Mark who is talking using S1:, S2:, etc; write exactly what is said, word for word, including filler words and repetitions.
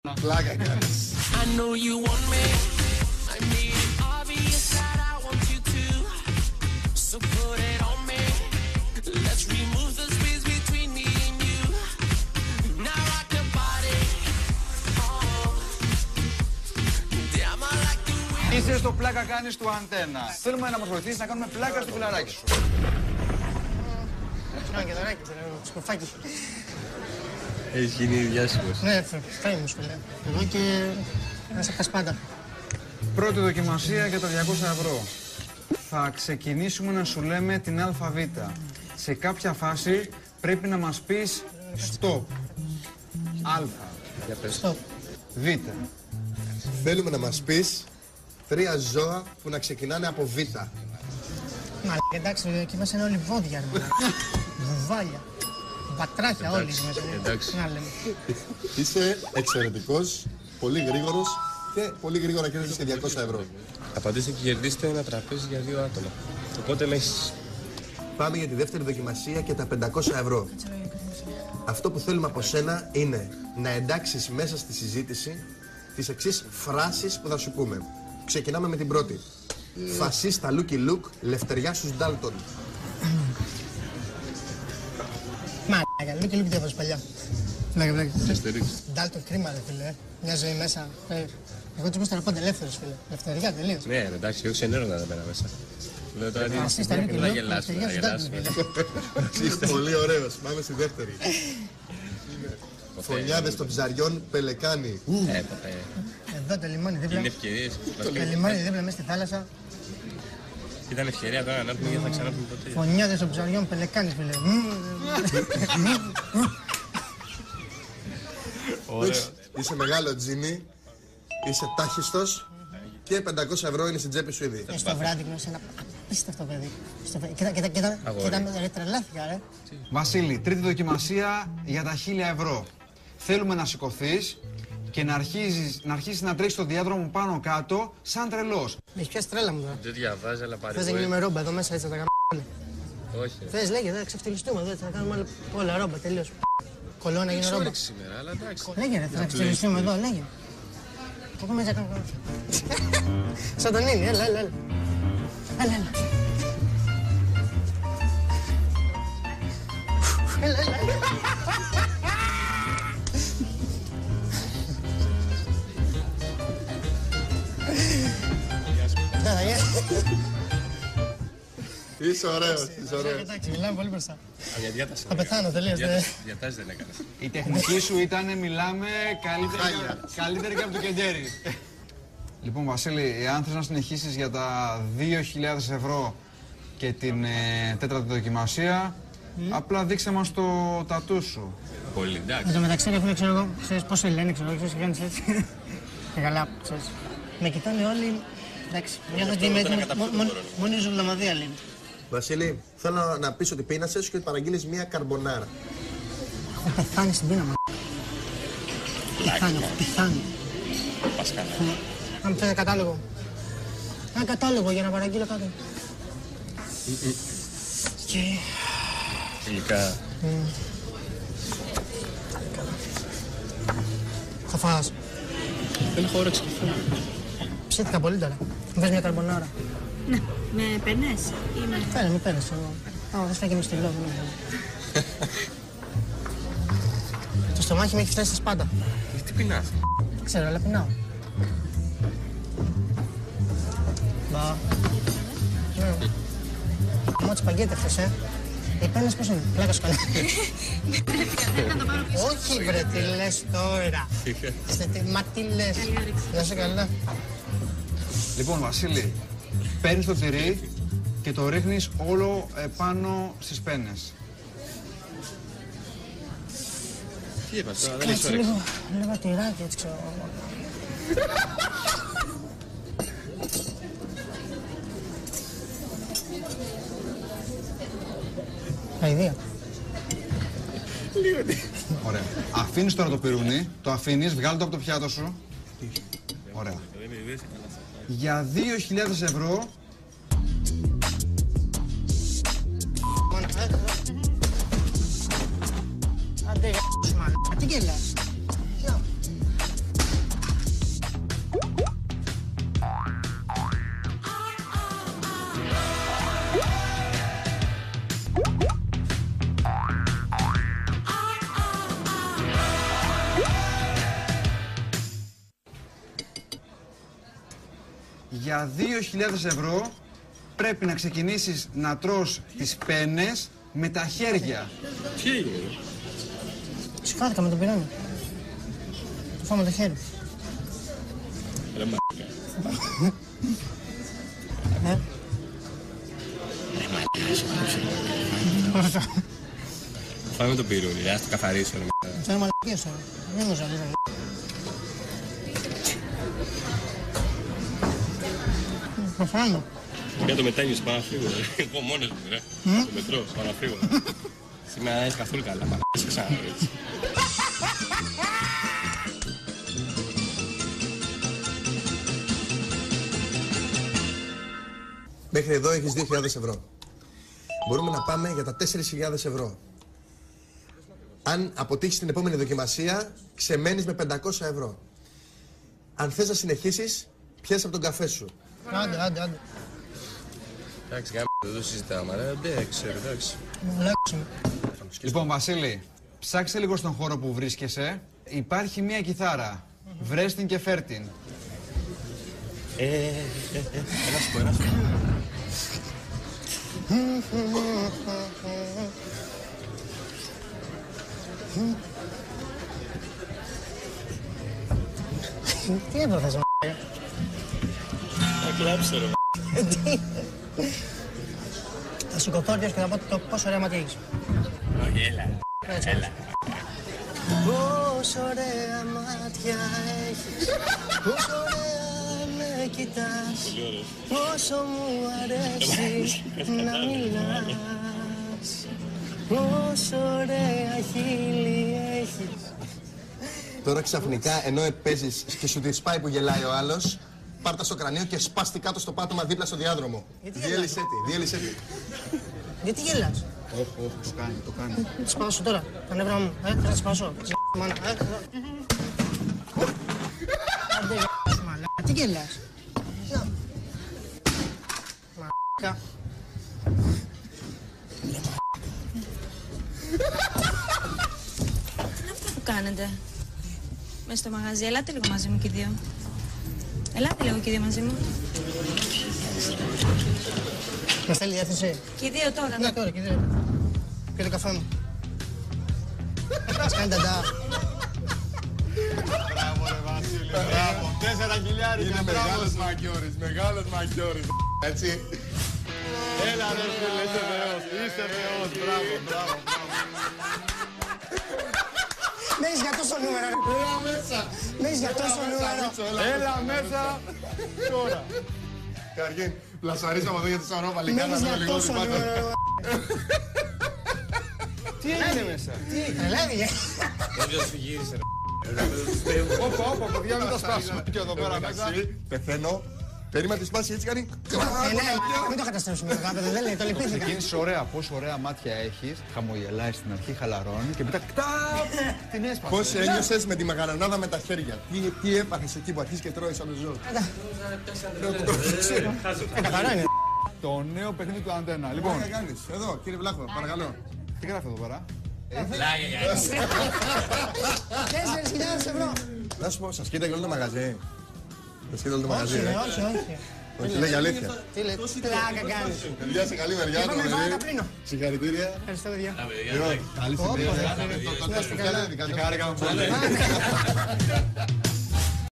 S1: Πλάκα κάνεις.
S2: Είσαι στο πλάκα κάνεις του Αντένα. Θέλουμε να μας βοηθήσεις να κάνουμε πλάκα στο φιλαράκι σου.
S3: Συγγνώμη και δωράκι, σκουφάκι.
S4: Έχεις γίνει διάσημος.
S3: Ναι, famous φίλε. Εγώ και ένας από τα σπάντα.
S2: Πρώτη δοκιμασία για τα διακόσια ευρώ. Θα ξεκινήσουμε να σου λέμε την αλφαβήτα. Σε κάποια φάση πρέπει να μας πεις stop. Αλφα.
S4: Για πες.
S3: Stop.
S2: Β.
S1: Θέλουμε να μας πεις τρία ζώα που να ξεκινάνε από Β.
S3: Μα εντάξει, εκεί μέσα είναι όλοι βόδια, ρε μαλάκα. Βουβάλια. Πατράχια όλοι μέσα.
S4: Εντάξει.
S3: Να λέμε.
S1: Είσαι εξαιρετικός, πολύ γρήγορος και πολύ γρήγορα κέρδισες και διακόσια ευρώ.
S4: Απαντήστε και κερδίστε ένα τραπέζι για δύο άτομα. Οπότε με έχεις...
S1: Πάμε για τη δεύτερη δοκιμασία και τα πεντακόσια ευρώ. Αυτό που θέλουμε από σένα είναι να εντάξεις μέσα στη συζήτηση τις εξής φράσεις που θα σου πούμε. Ξεκινάμε με την πρώτη. Φασίστα Λούκι Λουκ, λευτεριά στους Ντάλτον.
S3: Μαλάκα, Λούκι Λούκι τι έφερες παλιά. Πλάκα, πλάκα.
S4: Λευτερής.
S3: Ντάλτον, κρίμα ρε φίλε. Μια ζωή μέσα. Εγώ τους μίστερα πάντα ελεύθερος φίλε. Λευτεριά τελείως.
S4: Ναι, ρε, εντάξει, εγώ ξενέρωνα εδώ πέρα μέσα. Λέω τώρα τι
S3: Φασίστα Λούκι
S4: να
S3: Λουκ,
S4: γελάσουμε, να
S3: λευτεριά στους
S4: γελάσουμε.
S3: Ντάλτον.
S1: Είστε πολύ ωραίος. Πάμε στη δεύτερη. Φωνιάδες των ψαριών Πελεκάνη.
S4: Ε, παπέ.
S3: Εδώ το λιμόνι δίπλα.
S4: Είναι ευκαιρίες.
S3: Το λιμόνι δίπλα μέσα στη θάλασσα.
S4: Ήταν ευκαιρία τώρα να έρθουμε και θα ξανάρθουμε ποτέ.
S3: Φωνιάδες των ψαριών Πελεκάνης φίλε.
S1: Εντάξει, είσαι μεγάλο τζίνι, είσαι τάχιστος και πεντακόσια ευρώ είναι στην τσέπη σου ήδη.
S3: Και στο βράδυ γνώρισα ένα απίστευτο παιδί. Στο παιδί. Κοίτα, κοίτα, κοίτα, κοίτα, ρε, τρελάθηκα ρε.
S2: Βασίλη, τρίτη δοκιμασία για τα χίλια ευρώ. Θέλουμε να σηκωθείς και να αρχίσεις να, αρχίσεις να τρέχεις στο διάδρομο πάνω κάτω σαν τρελός.
S3: Με έχει πιάσει τρέλα μου τώρα.
S4: Δεν διαβάζει, αλλά
S3: Θες να
S4: παρηγορεί.
S3: γίνουμε ρόμπα εδώ μέσα έτσι να τα κάνουμε.
S4: Όχι.
S3: Θες λέγε, θα ξεφτυλιστούμε εδώ έτσι να κάνουμε όλα, όλα ρόμπα τελείως. Κολό να γίνει ρόμπα.
S4: Όρεξη σήμερα, αλλά εντάξει.
S3: Λέγε ρε, θα ξεφτυλιστούμε εδώ, λέγε. Θα πούμε έτσι να κάνουμε. Σαν τον Ίνι, έλα, έλα, έλα. Έλα, έλα. Έλα, έλα, έλα.
S1: Είσαι ωραίος, είσαι ωραίος.
S3: Εντάξει, μιλάμε πολύ μπροστά.
S4: Για διάταση.
S3: Θα πεθάνω τελείως.
S4: Διατάσεις δεν έκανες.
S2: Η τεχνική σου ήταν, μιλάμε, καλύτερη, καλύτερη και από το Κεντέρι. Λοιπόν, Βασίλη, εάν θες να συνεχίσεις για τα δύο χιλιάδες ευρώ και την ε, τέταρτη δοκιμασία, mm. απλά δείξε μας το τατού σου.
S4: Πολύ,
S3: Εν
S4: εντάξει.
S3: τω μεταξύ, ρε φίλε, ξέρω εγώ, ξέρεις πόσο λένε, ξέρω εγώ, ξέρεις και κάνεις έτσι. Και καλά, ξέρεις. Με κοιτάνε όλοι, εντάξει, νιώθω ότι είμαι έτοιμος, μόνο η ζωβλαμαδία λένε.
S1: Βασίλη, θέλω να πεις ότι πείνασες και ότι παραγγείλεις μία καρμπονάρα.
S3: Έχω πεθάνει στην πείνα μου. Πεθάνει, έχω πεθάνει.
S4: Πας καλά.
S3: Αν μου φέρει κατάλογο. Ένα κατάλογο για να παραγγείλω κάτι. Και...
S4: Τελικά.
S3: Θα φας.
S4: Δεν έχω όρεξη καθόλου.
S3: Ψήθηκα πολύ τώρα. Μου φέρεις μια καρμπονάρα.
S5: Ναι, με πενές ή με...
S3: Φέρε, μην παίρνεις εγώ. Άμα θες φάει και με στυλό. Το στομάχι με έχει φτάσει στα σπάντα.
S4: Τι πεινάς.
S3: Ξέρω, αλλά πεινάω. Μπα. Μου τις παγκέτευτες, ε. Οι πένες πώς είναι, πλάκα σου καλά. Όχι βρε, τι λες τώρα. Μα τι λες. Να είσαι καλά.
S2: Λοιπόν, Βασίλη, παίρνεις το τυρί και το ρίχνεις όλο επάνω στις πένες.
S4: Τι είπα τώρα, δεν έχεις
S3: Κάτσε
S4: όρεξη.
S3: λίγο, λίγο τυράκι έτσι ξέρω. Αηδία.
S2: Ωραία. Αφήνεις τώρα το πυρούνι, το αφήνεις, βγάλω το από το πιάτο σου. Ωραία. Για δύο χιλιάδες ευρώ
S3: Μόνο, ε. Άντε, γα***σου, μάλλον. Τι γελάς. Να.
S2: για δύο χιλιάδες ευρώ πρέπει να ξεκινήσεις να τρως τις πένες με τα χέρια.
S4: Τι έγινε?
S3: Σηκώθηκα με τον πυρόνι. Το φάω με το χέρι.
S4: Ρε μαλάκα.
S3: Ε.
S4: Ρε μαλάκα. Φάμε το πυρούνι, ας το καθαρίσω.
S3: Αυτό είναι μαλακίες τώρα. Δεν μου ζαλίζω. Προφάνω.
S4: Για το μετάνιωσε, πάω να φύγω. Εγώ μόνος μου, ρε. Το μετρό, πάω να φύγω. Σήμερα δεν είσαι καθόλου καλά, μαλάκες, ξανά έτσι.
S1: Μέχρι εδώ έχεις δύο χιλιάδες ευρώ. Μπορούμε να πάμε για τα τέσσερις χιλιάδες ευρώ. Αν αποτύχεις την επόμενη δοκιμασία, ξεμένεις με πεντακόσια ευρώ. Αν θες να συνεχίσεις, πιάσεις από τον καφέ σου.
S3: Άντε, άντε, άντε.
S4: Εντάξει, γάμι, δεν το συζητάμε, ρε. Εντάξει, εντάξει.
S3: Μουλάξουμε.
S2: Λοιπόν, Βασίλη, ψάξε λίγο στον χώρο που βρίσκεσαι. Υπάρχει μία κιθάρα. Βρες την και φέρ την.
S4: Ε, ε, ε, ένα σου πω, ένα σου πω.
S3: Τι έπαθες, μ***.
S4: Θα κλάψω, ρε.
S3: Τι. Θα σηκωθώ και θα πω το πόσο ωραία μάτια έχεις.
S4: Όχι, έλα. Έλα.
S3: Πόσο ωραία μάτια έχεις, πόσο ωραία με κοιτάς, πόσο μου αρέσει να μιλάς, πόσο ωραία χείλη έχεις.
S1: Τώρα ξαφνικά, ενώ παίζεις και σου τη σπάει που γελάει ο άλλος, πάρ' τα στο κρανίο και σπάστη κάτω στο πάτωμα δίπλα στο διάδρομο. Διέλυσέ τη, διέλυσέ τη.
S3: Γιατί γελάς?
S2: Όχι, όχι, το κάνει, το κάνει.
S3: Τη σπάσω τώρα, τα νεύρα μου, ε, θα τη σπάσω. Μάνα, ε, εδώ. Άντε, γελάς, μαλάκα, τι γελάς? Να. Μαλάκα.
S5: Είναι αυτό που κάνετε. Μες στο μαγαζί, ελάτε λίγο μαζί μου και οι δύο. Ελάτε λίγο και οι δύο μαζί μου.
S3: Με στέλνει διεύθυνση.
S5: Και οι δύο τώρα.
S3: Ναι, τώρα, και οι δύο. Και το καφέ μου. Ας κάνει ταντά.
S2: Μπράβο, ρε Βασίλη, μπράβο. Τέσσερα χιλιάρικα,
S1: Είναι
S2: μπράβο.
S1: μεγάλος μαγκιόρης, μεγάλος μαγκιόρης. Έτσι.
S2: Έλα, ρε φίλε, είσαι θεός, είσαι θεός, μπράβο, μπράβο.
S3: Με έχεις για τόσο νούμερο, ρε.
S1: Έλα μέσα.
S3: Με έχεις για τόσο νούμερο.
S2: Έλα μέσα, τώρα.
S1: Καταρχήν, πλασαρίσαμε εδώ για τη Σαρόπαλη.
S3: Με έχεις για τόσο νούμερο, ρε.
S2: Τι έγινε μέσα?
S3: Τι, τρελάθηκε.
S4: Δεν σου γύρισε, ρε.
S2: Όπα, όπα, παιδιά, μην τα σπάσουμε και εδώ πέρα μέσα.
S1: Πεθαίνω. Περίμενα τη σπάση έτσι κάνει.
S3: Ε, ναι, μην το καταστρέψουμε το γάπεδο, δεν λέει, το λυπήθηκα.
S2: Ξεκίνησες ωραία, πόσο ωραία μάτια έχεις. Χαμογελάει στην αρχή, χαλαρώνει και μετά κτάπ, την έσπασε.
S1: Πώς ένιωσες με τη μαγαρανάδα με τα χέρια? Τι, τι έπαθες εκεί που αρχίζεις και τρώεις σαν το ζώο?
S3: Ε, καθαρά είναι.
S2: Το νέο παιχνίδι του Αντένα. Λοιπόν,
S1: Τι κάνεις? Εδώ, κύριε Βλάχο, παρακαλώ.
S2: τι γράφει εδώ πέρα?
S3: Τέσσερις χιλιάδες ευρώ.
S1: Να σου πω, σας κοίταγε όλο το μαγαζί. Σας κοίταγε όλο το μαγαζί,
S3: Όχι,
S1: ε.
S3: όχι, όχι.
S1: Όχι, λέγει αλήθεια.
S3: Τι λέει, πλάκα κάνεις.
S1: Παιδιά, σε καλή μεριά το
S3: Είπαμε,
S1: παιδί.
S3: βάλε τα πλύνω.
S1: Συγχαρητήρια.
S3: Ευχαριστώ, παιδιά.
S1: Καλή συνέχεια.
S3: Να είστε καλά.
S1: Χάρηκα πολύ.